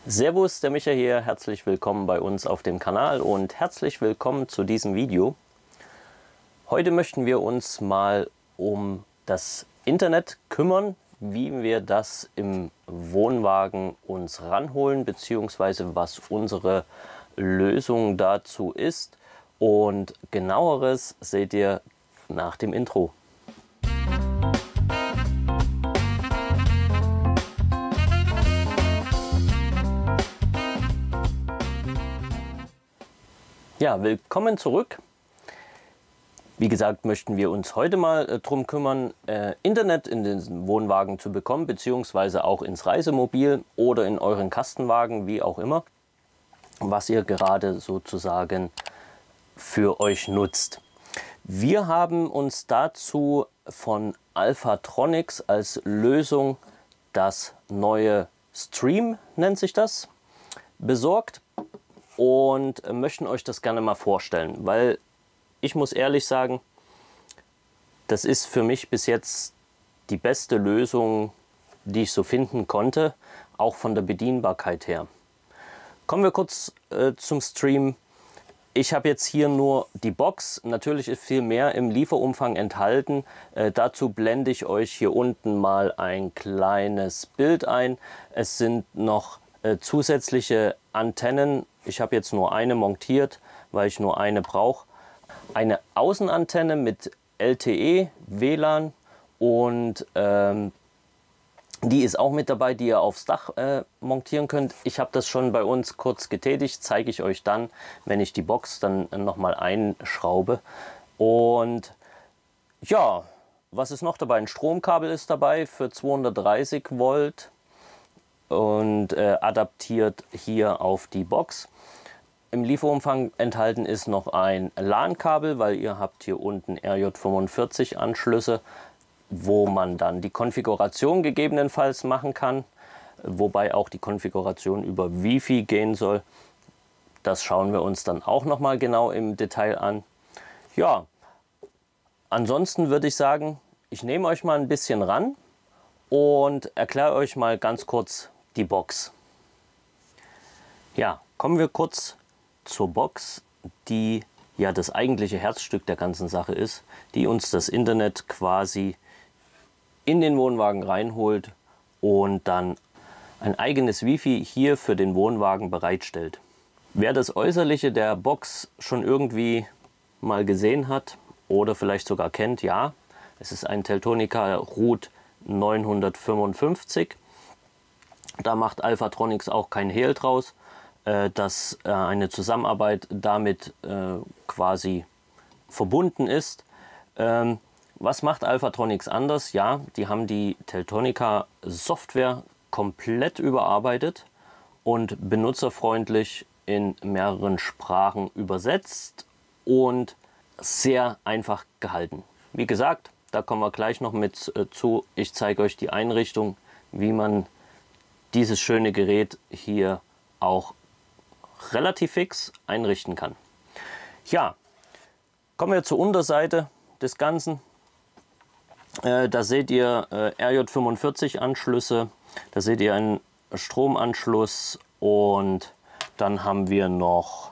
Servus, der Micha hier, herzlich willkommen bei uns auf dem Kanal und herzlich willkommen zu diesem Video. Heute möchten wir uns mal um das Internet kümmern, wie wir das im Wohnwagen uns ranholen, beziehungsweise was unsere Lösung dazu ist. Und genaueres seht ihr nach dem Intro. Ja, willkommen zurück. Wie gesagt, möchten wir uns heute mal darum kümmern, Internet in den Wohnwagen zu bekommen, beziehungsweise auch ins Reisemobil oder in euren Kastenwagen, wie auch immer, was ihr gerade sozusagen für euch nutzt. Wir haben uns dazu von Alphatronics als Lösung das neue Stream, nennt sich das, besorgt. Und möchten euch das gerne mal vorstellen, weil ich muss ehrlich sagen, das ist für mich bis jetzt die beste Lösung, die ich so finden konnte, auch von der Bedienbarkeit her. Kommen wir kurz zum Stream. Ich habe jetzt hier nur die Box, natürlich ist viel mehr im Lieferumfang enthalten. Dazu blende ich euch hier unten mal ein kleines Bild ein. Es sind noch zusätzliche Antennen. Ich habe jetzt nur eine montiert, weil ich nur eine brauche. Eine Außenantenne mit LTE, WLAN und die ist auch mit dabei, die ihr aufs Dach montieren könnt. Ich habe das schon bei uns kurz getätigt, zeige ich euch dann, wenn ich die Box dann nochmal einschraube. Und ja, was ist noch dabei? Ein Stromkabel ist dabei für 230 Volt und adaptiert hier auf die Box. Im Lieferumfang enthalten ist noch ein LAN-Kabel, weil ihr habt hier unten RJ45 Anschlüsse, wo man dann die Konfiguration gegebenenfalls machen kann, wobei auch die Konfiguration über Wi-Fi gehen soll. Das schauen wir uns dann auch noch mal genau im Detail an. Ja, ansonsten würde ich sagen, ich nehme euch mal ein bisschen ran und erkläre euch mal ganz kurz die Box. Ja, kommen wir kurz zur Box, die ja das eigentliche Herzstück der ganzen Sache ist, die uns das Internet quasi in den Wohnwagen reinholt und dann ein eigenes Wi-Fi hier für den Wohnwagen bereitstellt. Wer das Äußerliche der Box schon irgendwie mal gesehen hat oder vielleicht sogar kennt, ja, es ist ein Teltonika Root 955. Da macht Alphatronics auch kein Hehl draus, dass eine Zusammenarbeit damit quasi verbunden ist. Was macht Alphatronics anders? Ja, die haben die Teltonika Software komplett überarbeitet und benutzerfreundlich in mehreren Sprachen übersetzt und sehr einfach gehalten. Wie gesagt, da kommen wir gleich noch mit zu. Ich zeige euch die Einrichtung, wie man dieses schöne Gerät hier auch relativ fix einrichten kann. Ja, kommen wir zur Unterseite des Ganzen. Da seht ihr RJ45 Anschlüsse, da seht ihr einen Stromanschluss und dann haben wir noch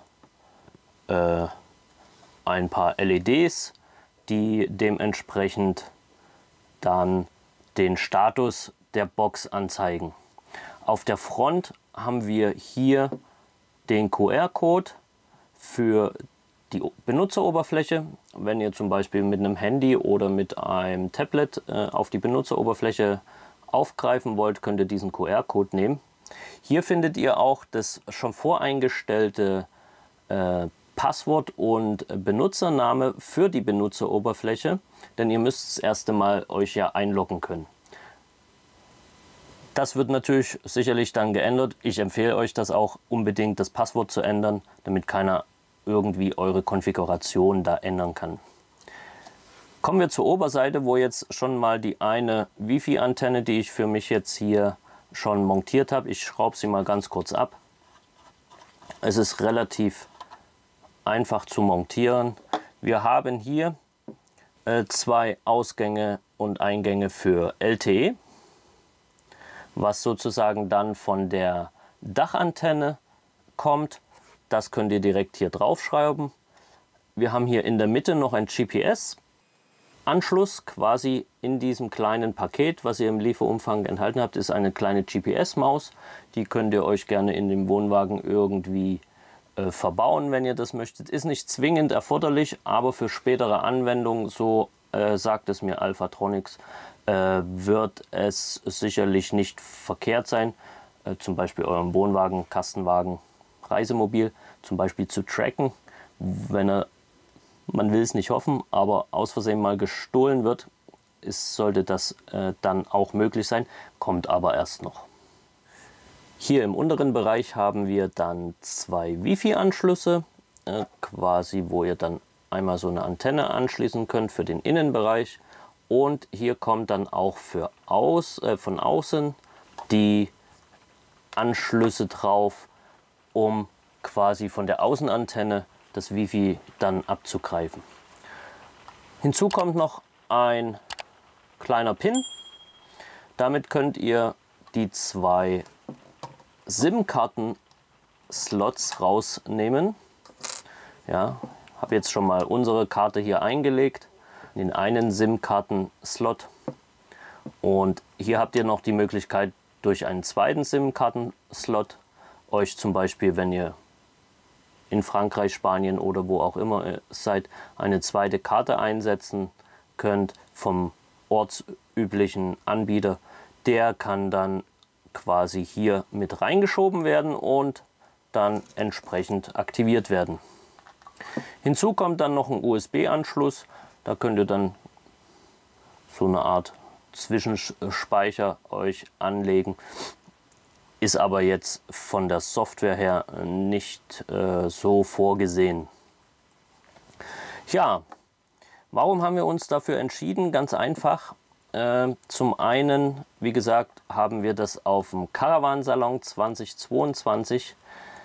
ein paar LEDs, die dementsprechend dann den Status der Box anzeigen. Auf der Front haben wir hier den QR-Code für die Benutzeroberfläche. Wenn ihr zum Beispiel mit einem Handy oder mit einem Tablet auf die Benutzeroberfläche aufgreifen wollt, könnt ihr diesen QR-Code nehmen. Hier findet ihr auch das schon voreingestellte Passwort und Benutzername für die Benutzeroberfläche, denn ihr müsst das erste Mal euch ja einloggen können. Das wird natürlich sicherlich dann geändert. Ich empfehle euch das auch unbedingt, das Passwort zu ändern, damit keiner irgendwie eure Konfiguration da ändern kann. Kommen wir zur Oberseite, wo jetzt schon mal die eine Wi-Fi-Antenne, die ich für mich jetzt hier schon montiert habe. Ich schraube sie mal ganz kurz ab. Es ist relativ einfach zu montieren. Wir haben hier zwei Ausgänge und Eingänge für LTE, was sozusagen dann von der Dachantenne kommt. Das könnt ihr direkt hier draufschreiben. Wir haben hier in der Mitte noch ein GPS-Anschluss. Quasi in diesem kleinen Paket, was ihr im Lieferumfang enthalten habt, ist eine kleine GPS-Maus. Die könnt ihr euch gerne in dem Wohnwagen irgendwie verbauen, wenn ihr das möchtet. Ist nicht zwingend erforderlich, aber für spätere Anwendungen, so sagt es mir Alphatronics, wird es sicherlich nicht verkehrt sein, zum Beispiel euren Wohnwagen, Kastenwagen, Reisemobil zum Beispiel zu tracken, wenn er, man will es nicht hoffen, aber aus Versehen mal gestohlen wird, sollte das dann auch möglich sein, kommt aber erst noch. Hier im unteren Bereich haben wir dann zwei Wi-Fi-Anschlüsse, quasi, wo ihr dann einmal so eine Antenne anschließen könnt für den Innenbereich. Und hier kommt dann auch von außen die Anschlüsse drauf, um quasi von der Außenantenne das Wi-Fi dann abzugreifen. Hinzu kommt noch ein kleiner Pin. Damit könnt ihr die zwei SIM-Karten-Slots rausnehmen. Ja, habe jetzt schon mal unsere Karte hier eingelegt in den einen SIM-Karten-Slot. Und hier habt ihr noch die Möglichkeit, durch einen zweiten SIM-Karten-Slot euch zum Beispiel, wenn ihr in Frankreich, Spanien oder wo auch immer ihr seid, eine zweite Karte einsetzen könnt vom ortsüblichen Anbieter. Der kann dann quasi hier mit reingeschoben werden und dann entsprechend aktiviert werden. Hinzu kommt dann noch ein USB-Anschluss. Da könnt ihr dann so eine Art Zwischenspeicher euch anlegen. Ist aber jetzt von der Software her nicht so vorgesehen. Ja, warum haben wir uns dafür entschieden? Ganz einfach. Zum einen, wie gesagt, haben wir das auf dem Caravan-Salon 2022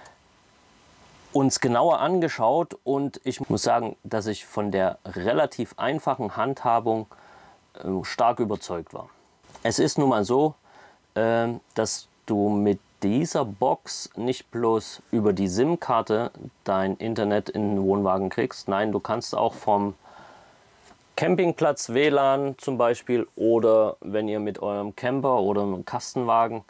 uns genauer angeschaut und ich muss sagen, dass ich von der relativ einfachen Handhabung stark überzeugt war. Es ist nun mal so, dass du mit dieser Box nicht bloß über die SIM-Karte dein Internet in den Wohnwagen kriegst, nein, du kannst auch vom Campingplatz WLAN zum Beispiel oder wenn ihr mit eurem Camper oder einem Kastenwagen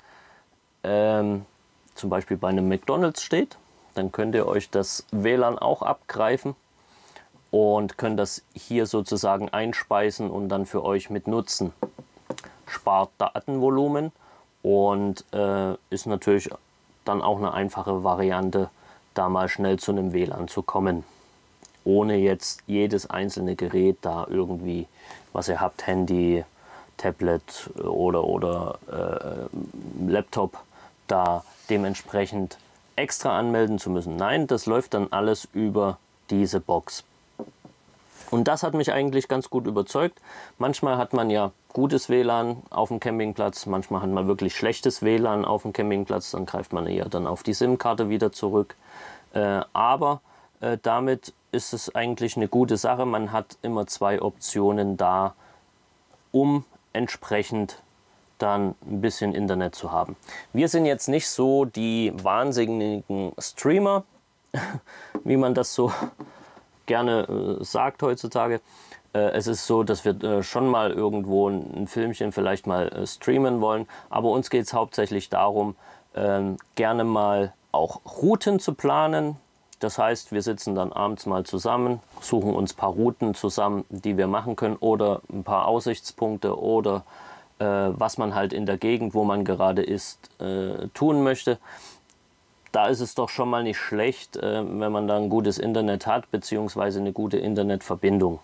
zum Beispiel bei einem McDonald's steht, dann könnt ihr euch das WLAN auch abgreifen und könnt das hier sozusagen einspeisen und dann für euch mit nutzen. Spart Datenvolumen und ist natürlich dann auch eine einfache Variante, da mal schnell zu einem WLAN zu kommen. Ohne jetzt jedes einzelne Gerät da irgendwie, was ihr habt, Handy, Tablet oder Laptop, da dementsprechend extra anmelden zu müssen. Nein, das läuft dann alles über diese Box. Und das hat mich eigentlich ganz gut überzeugt. Manchmal hat man ja gutes WLAN auf dem Campingplatz, manchmal hat man wirklich schlechtes WLAN auf dem Campingplatz, dann greift man eher dann auf die SIM-Karte wieder zurück. Aber damit ist es eigentlich eine gute Sache. Man hat immer zwei Optionen da, um entsprechend dann ein bisschen Internet zu haben. Wir sind jetzt nicht so die wahnsinnigen Streamer, wie man das so gerne sagt heutzutage. Es ist so, dass wir schon mal irgendwo ein Filmchen vielleicht mal streamen wollen, aber uns geht es hauptsächlich darum, gerne mal auch Routen zu planen. Das heißt, wir sitzen dann abends mal zusammen, suchen uns ein paar Routen zusammen, die wir machen können oder ein paar Aussichtspunkte oder was man halt in der Gegend, wo man gerade ist, tun möchte. Da ist es doch schon mal nicht schlecht, wenn man da ein gutes Internet hat, beziehungsweise eine gute Internetverbindung.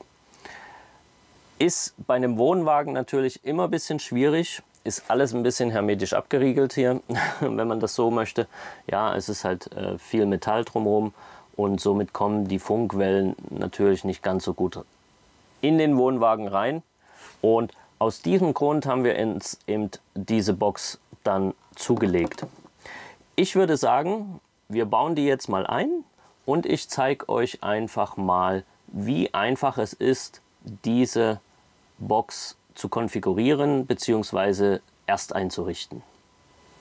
Ist bei einem Wohnwagen natürlich immer ein bisschen schwierig, ist alles ein bisschen hermetisch abgeriegelt hier, wenn man das so möchte. Ja, es ist halt viel Metall drumherum und somit kommen die Funkwellen natürlich nicht ganz so gut in den Wohnwagen rein. Und aus diesem Grund haben wir uns eben diese Box dann zugelegt. Ich würde sagen, wir bauen die jetzt mal ein und ich zeige euch einfach mal, wie einfach es ist, diese Box zu konfigurieren bzw. erst einzurichten.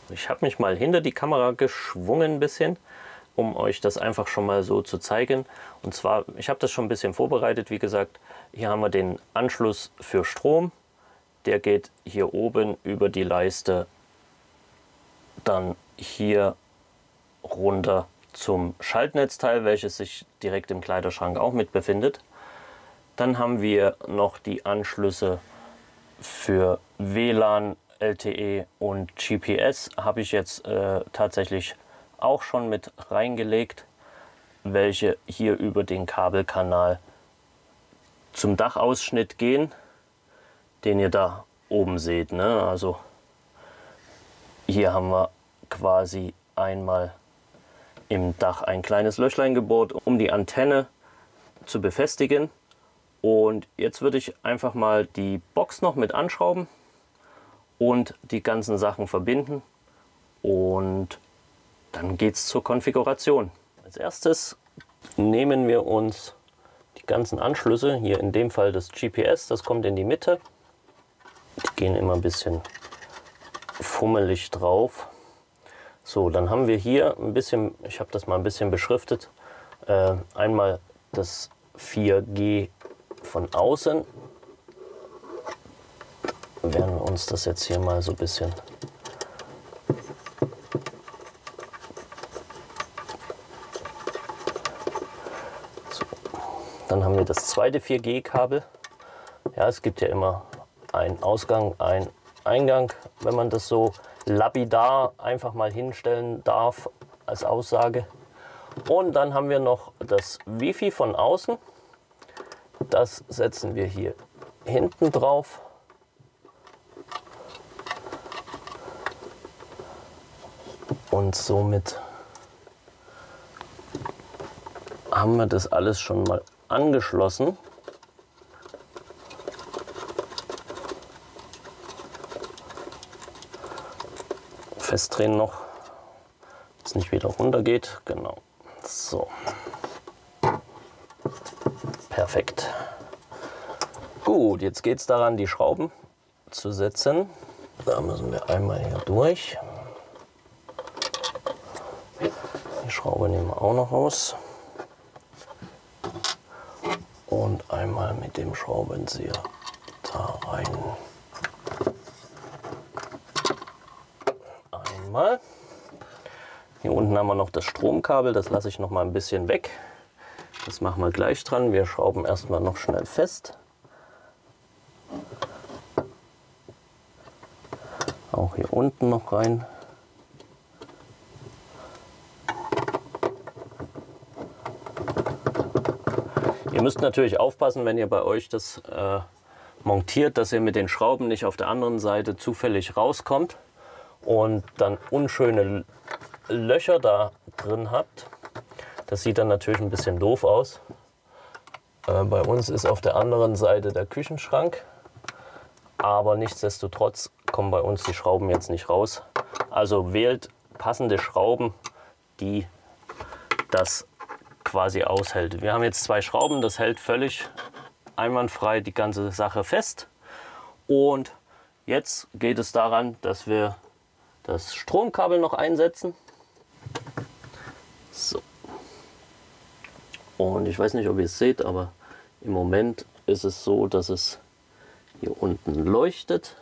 Ich habe mich mal hinter die Kamera geschwungen ein bisschen, um euch das einfach schon mal so zu zeigen. Und zwar, ich habe das schon ein bisschen vorbereitet, wie gesagt. Hier haben wir den Anschluss für Strom. Der geht hier oben über die Leiste dann hier runter zum Schaltnetzteil, welches sich direkt im Kleiderschrank auch mit befindet. Dann haben wir noch die Anschlüsse für WLAN, LTE und GPS. Habe ich jetzt tatsächlich auch schon mit reingelegt, welche hier über den Kabelkanal zum Dachausschnitt gehen, den ihr da oben seht, ne? Also hier haben wir quasi einmal im Dach ein kleines Löchlein gebohrt, um die Antenne zu befestigen. Und jetzt würde ich einfach mal die Box noch mit anschrauben und die ganzen Sachen verbinden. Und dann geht es zur Konfiguration. Als erstes nehmen wir uns die ganzen Anschlüsse, hier in dem Fall das GPS, das kommt in die Mitte. Die gehen immer ein bisschen fummelig drauf. So, dann haben wir hier ein bisschen, ich habe das mal ein bisschen beschriftet, einmal das 4G von außen. Werden wir uns das jetzt hier mal so ein bisschen so. Dann haben wir das zweite 4G-Kabel. Ja, es gibt ja immer einen Ausgang, einen Eingang, wenn man das so lapidar einfach mal hinstellen darf als Aussage. Und dann haben wir noch das Wi-Fi von außen. Das setzen wir hier hinten drauf. Und somit haben wir das alles schon mal angeschlossen. Festdrehen noch, dass es nicht wieder runter geht. Genau. So. Perfekt. Gut, jetzt geht es daran, die Schrauben zu setzen. Da müssen wir einmal hier durch. Die Schraube nehmen wir auch noch raus. Und einmal mit dem Schraubenzieher da rein. Einmal. Hier unten haben wir noch das Stromkabel, das lasse ich noch mal ein bisschen weg. Das machen wir gleich dran. Wir schrauben erstmal noch schnell fest. Auch hier unten noch rein. Ihr müsst natürlich aufpassen, wenn ihr bei euch das montiert, dass ihr mit den Schrauben nicht auf der anderen Seite zufällig rauskommt und dann unschöne Löcher da drin habt. Das sieht dann natürlich ein bisschen doof aus. Bei uns ist auf der anderen Seite der Küchenschrank, aber nichtsdestotrotz kommen bei uns die Schrauben jetzt nicht raus. Also wählt passende Schrauben, die das quasi aushält. Wir haben jetzt 2 Schrauben, das hält völlig einwandfrei die ganze Sache fest. Und jetzt geht es daran, dass wir das Stromkabel noch einsetzen. So. Und ich weiß nicht, ob ihr es seht, aber im Moment ist es so, dass es hier unten leuchtet.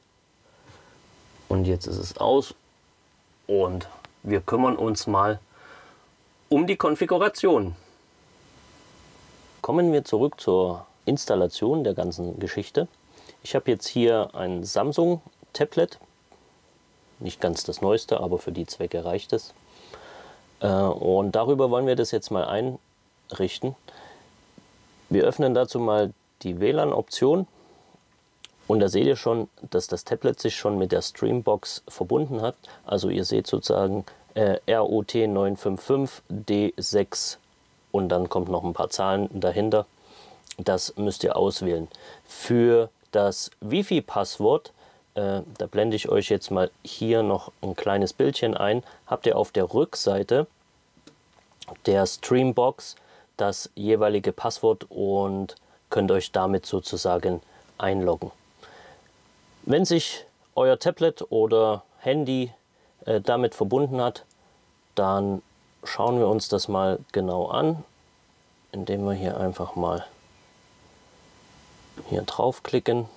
Und jetzt ist es aus. Und wir kümmern uns mal um die Konfiguration. Kommen wir zurück zur Installation der ganzen Geschichte. Ich habe jetzt hier ein Samsung Tablet. Nicht ganz das neueste, aber für die Zwecke reicht es. Und darüber wollen wir das jetzt mal einrichten. Wir öffnen dazu mal die WLAN-Option. Und da seht ihr schon, dass das Tablet sich schon mit der Streambox verbunden hat. Also ihr seht sozusagen ROT 955 D6 und dann kommt noch ein paar Zahlen dahinter. Das müsst ihr auswählen. Für das Wi-Fi-Passwort, da blende ich euch jetzt mal hier noch ein kleines Bildchen ein, habt ihr auf der Rückseite der Streambox das jeweilige Passwort und könnt euch damit sozusagen einloggen. Wenn sich euer Tablet oder Handy damit verbunden hat, dann schauen wir uns das mal genau an, indem wir hier einfach mal hier draufklicken.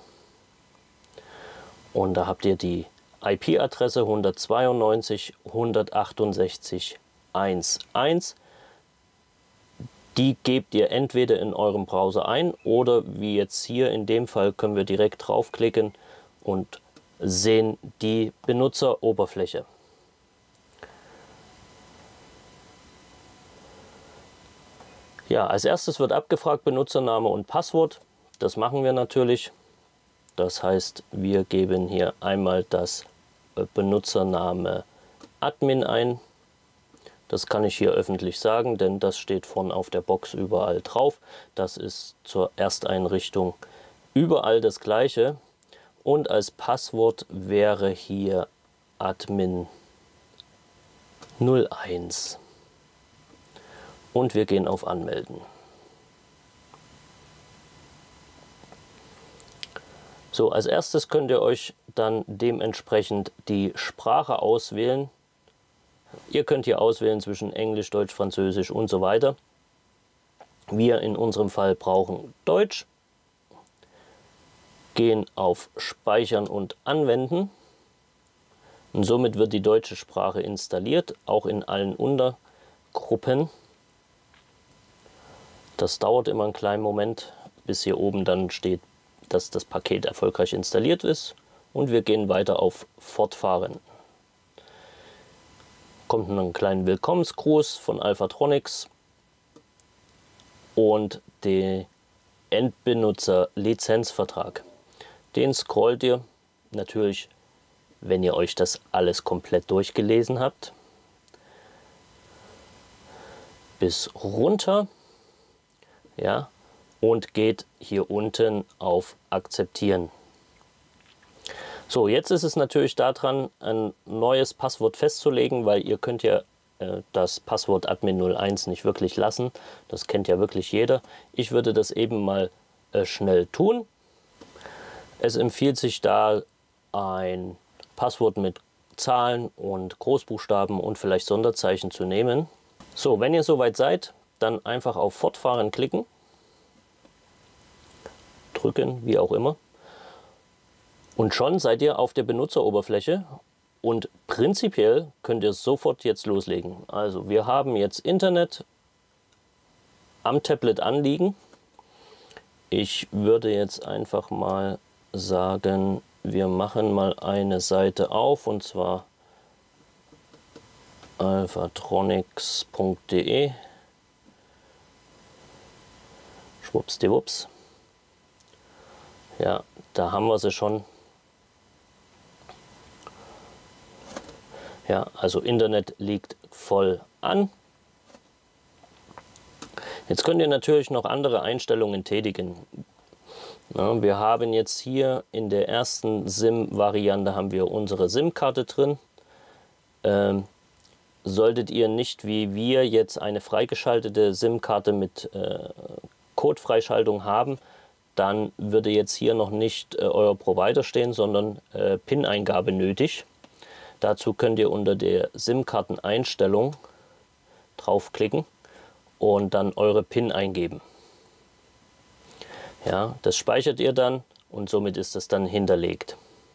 Und da habt ihr die IP-Adresse 192.168.1.1. Die gebt ihr entweder in eurem Browser ein oder wie jetzt hier in dem Fall können wir direkt draufklicken und sehen die Benutzeroberfläche. Ja, als erstes wird abgefragt Benutzername und Passwort. Das machen wir natürlich. Das heißt, wir geben hier einmal das Benutzername Admin ein. Das kann ich hier öffentlich sagen, denn das steht vorne auf der Box überall drauf. Das ist zur Ersteinrichtung überall das gleiche. Und als Passwort wäre hier Admin 01. Und wir gehen auf Anmelden. So, als erstes könnt ihr euch dann dementsprechend die Sprache auswählen. Ihr könnt hier auswählen zwischen Englisch, Deutsch, Französisch und so weiter. Wir in unserem Fall brauchen Deutsch. Gehen auf Speichern und Anwenden. Und somit wird die deutsche Sprache installiert, auch in allen Untergruppen. Das dauert immer einen kleinen Moment, bis hier oben dann steht, dass das Paket erfolgreich installiert ist. Und wir gehen weiter auf Fortfahren. Kommt ein kleiner Willkommensgruß von Alphatronics und der Endbenutzer-Lizenzvertrag. Den scrollt ihr natürlich, wenn ihr euch das alles komplett durchgelesen habt, bis runter, ja, und geht hier unten auf Akzeptieren. So, jetzt ist es natürlich daran, ein neues Passwort festzulegen, weil ihr könnt ja das Passwort Admin01 nicht wirklich lassen. Das kennt ja wirklich jeder. Ich würde das eben mal schnell tun. Es empfiehlt sich da ein Passwort mit Zahlen und Großbuchstaben und vielleicht Sonderzeichen zu nehmen. So, wenn ihr soweit seid, dann einfach auf Fortfahren klicken. Drücken, wie auch immer. Und schon seid ihr auf der Benutzeroberfläche und prinzipiell könnt ihr sofort jetzt loslegen. Also wir haben jetzt Internet am Tablet anliegen. Ich würde jetzt einfach mal sagen, wir machen mal eine Seite auf und zwar alphatronics.de. Schwuppsdiwupps. Ja, da haben wir sie schon. Ja, also Internet liegt voll an. Jetzt könnt ihr natürlich noch andere Einstellungen tätigen. Ja, wir haben jetzt hier in der ersten SIM-Variante haben wir unsere SIM-Karte drin. Solltet ihr nicht wie wir jetzt eine freigeschaltete SIM-Karte mit Codefreischaltung haben, dann würde jetzt hier noch nicht euer Provider stehen, sondern PIN-Eingabe nötig. Dazu könnt ihr unter der SIM-Karten-Einstellung draufklicken und dann eure PIN eingeben. Ja, das speichert ihr dann und somit ist das dann hinterlegt.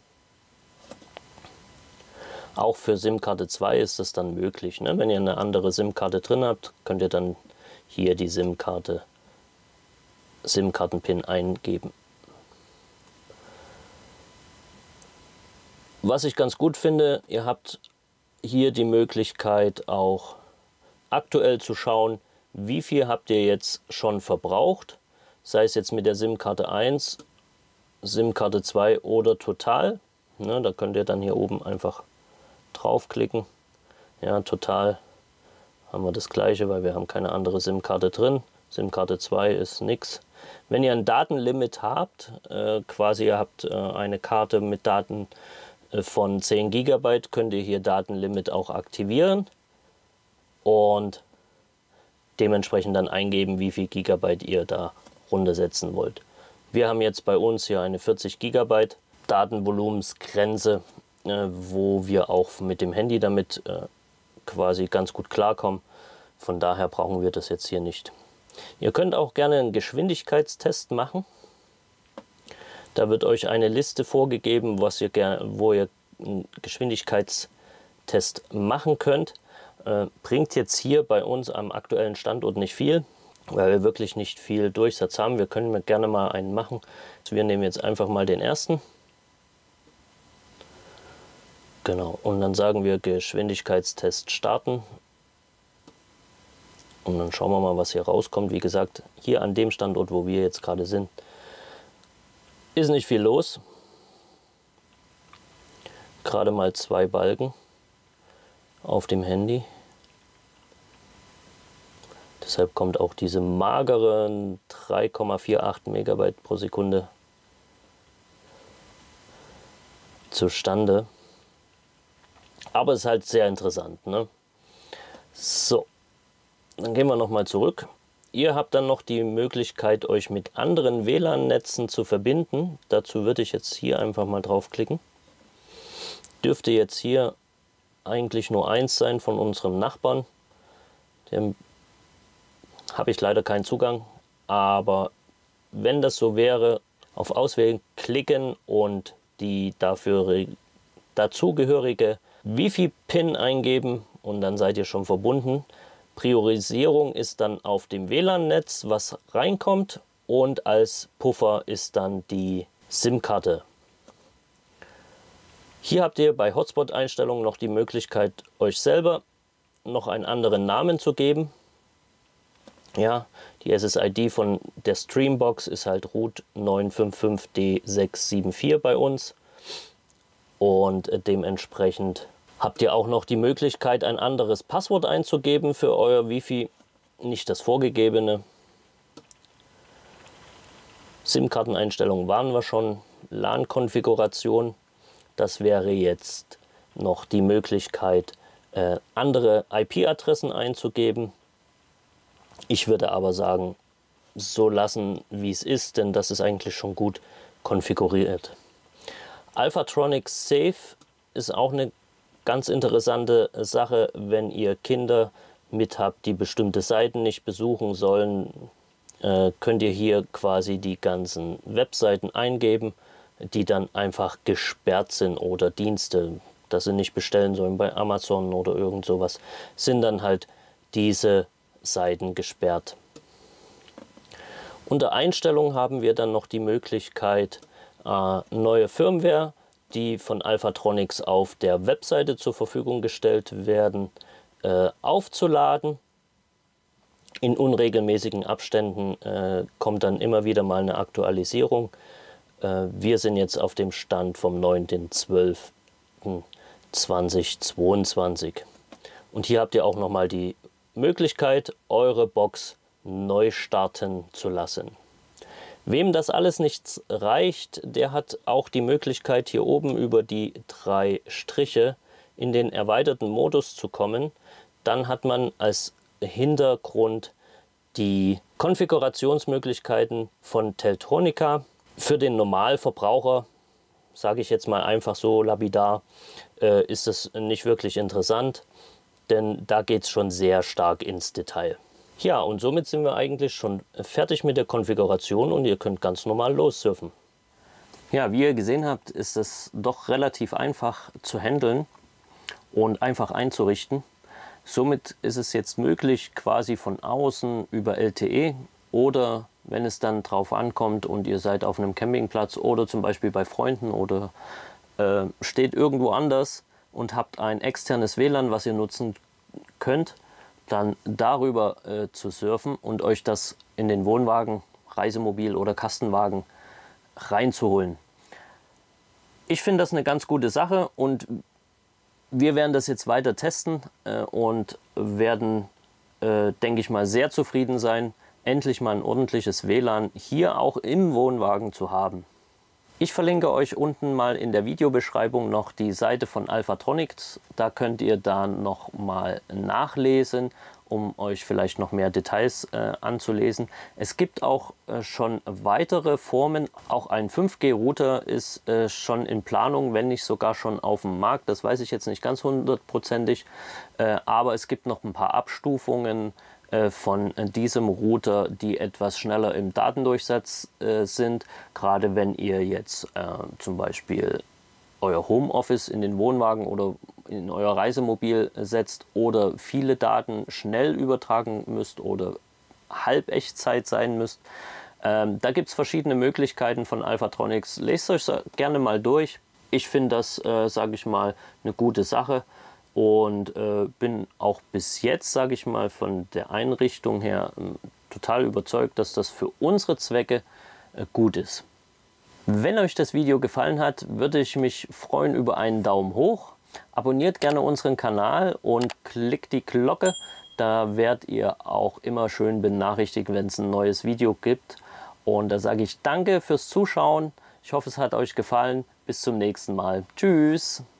Auch für SIM-Karte 2 ist das dann möglich. Ne? Wenn ihr eine andere SIM-Karte drin habt, könnt ihr dann hier die SIM-Karten-PIN eingeben. Was ich ganz gut finde, ihr habt hier die Möglichkeit auch aktuell zu schauen, wie viel habt ihr jetzt schon verbraucht, sei es jetzt mit der SIM-Karte 1, SIM-Karte 2 oder total. Ne, da könnt ihr dann hier oben einfach draufklicken. Ja, total haben wir das gleiche, weil wir haben keine andere SIM-Karte drin. SIM-Karte 2 ist nichts. Wenn ihr ein Datenlimit habt, quasi ihr habt eine Karte mit Daten von 10 GB, könnt ihr hier Datenlimit auch aktivieren und dementsprechend dann eingeben, wie viel Gigabyte ihr da runtersetzen wollt. Wir haben jetzt bei uns hier eine 40 GB Datenvolumensgrenze wo wir auch mit dem Handy damit quasi ganz gut klarkommen. Von daher brauchen wir das jetzt hier nicht. Ihr könnt auch gerne einen Geschwindigkeitstest machen. Da wird euch eine Liste vorgegeben, wo ihr einen Geschwindigkeitstest machen könnt. Bringt jetzt hier bei uns am aktuellen Standort nicht viel, weil wir wirklich nicht viel Durchsatz haben. Wir können gerne mal einen machen. Wir nehmen jetzt einfach mal den ersten. Genau, und dann sagen wir Geschwindigkeitstest starten. Und dann schauen wir mal, was hier rauskommt. Wie gesagt, hier an dem Standort, wo wir jetzt gerade sind, ist nicht viel los. Gerade mal 2 Balken auf dem Handy. Deshalb kommt auch diese magere 3,48 Megabyte pro Sekunde zustande. Aber es ist halt sehr interessant, ne? So, dann gehen wir nochmal zurück. Ihr habt dann noch die Möglichkeit, euch mit anderen WLAN-Netzen zu verbinden. Dazu würde ich jetzt hier einfach mal draufklicken. Dürfte jetzt hier eigentlich nur eins sein von unserem Nachbarn. Dem habe ich leider keinen Zugang, aber wenn das so wäre, auf Auswählen klicken und die dazugehörige Wi-Fi-Pin eingeben und dann seid ihr schon verbunden. Priorisierung ist dann auf dem WLAN-Netz, was reinkommt, und als Puffer ist dann die SIM-Karte. Hier habt ihr bei Hotspot-Einstellungen noch die Möglichkeit, euch selber noch einen anderen Namen zu geben. Ja, die SSID von der Streambox ist halt Root 955D674 bei uns. Und dementsprechend habt ihr auch noch die Möglichkeit, ein anderes Passwort einzugeben für euer Wi-Fi, nicht das vorgegebene. SIM-Karteneinstellungen waren wir schon, LAN-Konfiguration. Das wäre jetzt noch die Möglichkeit, andere IP-Adressen einzugeben. Ich würde aber sagen, so lassen, wie es ist, denn das ist eigentlich schon gut konfiguriert. Alphatronic Safe ist auch eine ganz interessante Sache, wenn ihr Kinder mit habt, die bestimmte Seiten nicht besuchen sollen. Könnt ihr hier quasi die ganzen Webseiten eingeben, die dann einfach gesperrt sind, oder Dienste, dass sie nicht bestellen sollen bei Amazon oder irgend sowas, sind dann halt diese Seiten gesperrt. Unter Einstellungen haben wir dann noch die Möglichkeit, neue Firmware, die von Alphatronics auf der Webseite zur Verfügung gestellt werden, aufzuladen. In unregelmäßigen Abständen kommt dann immer wieder mal eine Aktualisierung. Wir sind jetzt auf dem Stand vom 9.12.2022. Und hier habt ihr auch nochmal die Möglichkeit, eure Box neu starten zu lassen. Wem das alles nicht reicht, der hat auch die Möglichkeit, hier oben über die 3 Striche in den erweiterten Modus zu kommen. Dann hat man als Hintergrund die Konfigurationsmöglichkeiten von Teltonika. Für den Normalverbraucher, sage ich jetzt mal einfach so lapidar, ist es nicht wirklich interessant, denn da geht es schon sehr stark ins Detail. Ja, und somit sind wir eigentlich schon fertig mit der Konfiguration und ihr könnt ganz normal lossurfen. Ja, wie ihr gesehen habt, ist es doch relativ einfach zu handeln und einfach einzurichten. Somit ist es jetzt möglich, quasi von außen über LTE oder wenn es dann drauf ankommt und ihr seid auf einem Campingplatz oder zum Beispiel bei Freunden oder steht irgendwo anders und habt ein externes WLAN, was ihr nutzen könnt, dann darüber zu surfen und euch das in den Wohnwagen, Reisemobil oder Kastenwagen reinzuholen. Ich finde das eine ganz gute Sache und wir werden das jetzt weiter testen und werden, denke ich mal, sehr zufrieden sein, endlich mal ein ordentliches WLAN hier auch im Wohnwagen zu haben. Ich verlinke euch unten mal in der Videobeschreibung noch die Seite von Alphatronics. Da könnt ihr dann noch mal nachlesen um euch vielleicht noch mehr Details anzulesen. Es gibt auch schon weitere Formen. Auch ein 5G-Router ist schon in Planung, wenn nicht sogar schon auf dem Markt. Das weiß ich jetzt nicht ganz hundertprozentig, aber es gibt noch ein paar Abstufungen von diesem Router, die etwas schneller im Datendurchsatz sind. Gerade wenn ihr jetzt zum Beispiel euer Homeoffice in den Wohnwagen oder in euer Reisemobil setzt oder viele Daten schnell übertragen müsst oder Halbechtzeit sein müsst. Da gibt es verschiedene Möglichkeiten von Alphatronics. Lest euch gerne mal durch. Ich finde das, sage ich mal, eine gute Sache und bin auch bis jetzt, sage ich mal, von der Einrichtung her total überzeugt, dass das für unsere Zwecke gut ist. Wenn euch das Video gefallen hat, würde ich mich freuen über einen Daumen hoch. Abonniert gerne unseren Kanal und klickt die Glocke. Da werdet ihr auch immer schön benachrichtigt, wenn es ein neues Video gibt. Und da sage ich danke fürs Zuschauen. Ich hoffe, es hat euch gefallen. Bis zum nächsten Mal. Tschüss.